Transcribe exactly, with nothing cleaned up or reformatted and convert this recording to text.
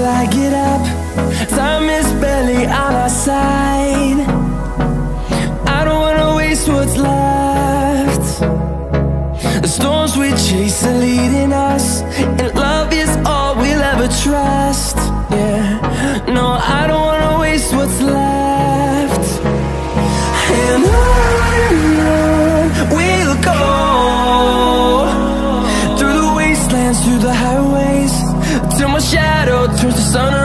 I get up. Time is barely on our side. I don't wanna waste what's left. The storms we chase are leading us, and love is all we'll ever trust. Yeah, no, I don't wanna waste what's left. And on we'll go, through the wastelands, through the highways, till my shadow turns to sun